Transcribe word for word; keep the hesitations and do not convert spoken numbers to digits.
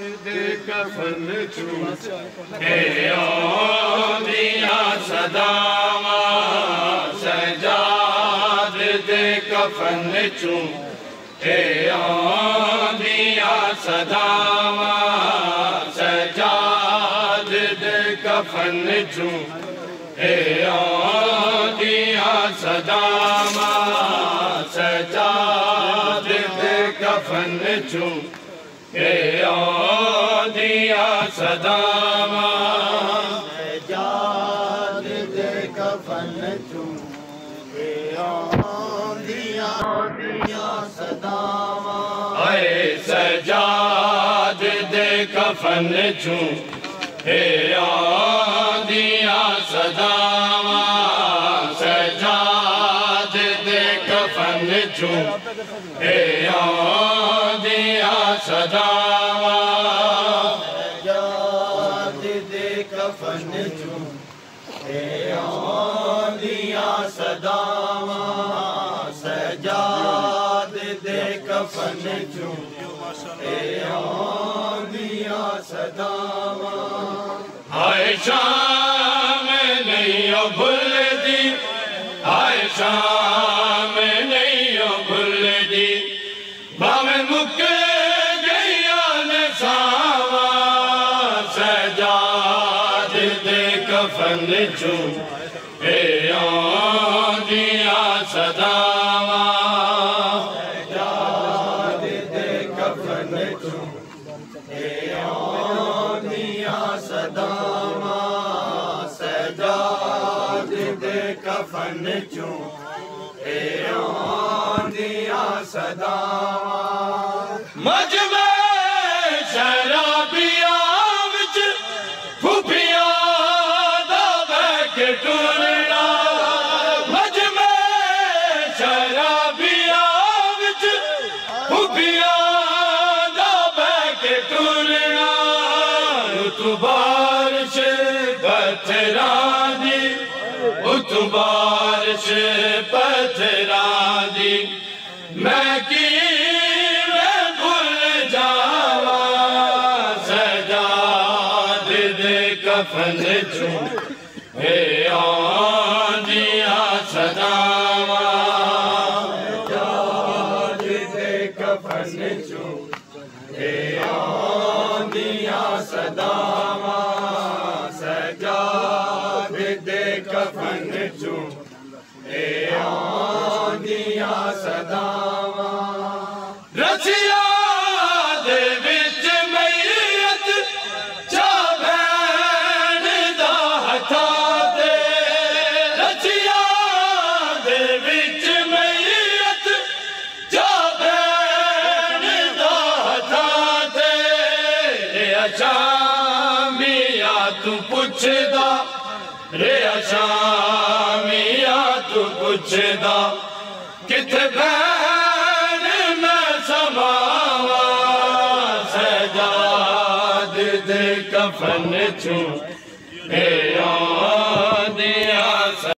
दे कफन चूं ए औंदियां सदावां सजाद दे कफन चूं ए औंदियां सदावां सजाद दे कफन चूं ए औंदियां सदावां सजाद दे कफन चूं ए औंदियां सदावां सजाद दे कफन चूं ए औंदियां सदावां आए सजाद दे कफन चूं ए औंदियां सदावां सजाद दे कफन चूं ए औंदियां सदावां सजाद दे कफन चूं ए औंदियां सदावां सजाद दे कफन चूं ए औंदियां सदावां हाय शाम नहीं भुलदी हाय शाम नहीं भुलदी भावें मुक गईया ने सावां सजाद दे कफन चूं ए औंदियां सदावां सजाद दे कफन चूं ए औंदियां सदावां सजाद दे कफन चूं ए औंदियां सदावां मजमे शराबियां विच फुफियां दा बैक टुरना मजमे शराबियां विच फुफियां दा बैक टुरना तू बारिश पत्थरां दी तू बारिश पत्थरां दी मैं की कफन चूं ए औंदियां सदावां सजाद दे कफन चूं ए औंदियां सदावां सजाद दे कफन चूं ए औंदियां सदावां रसिया दे विच मैयत शामिया तू पुछदा रे शामिया तू पुछदा किथे भैन मैं समावां सजाद दे कफन चूं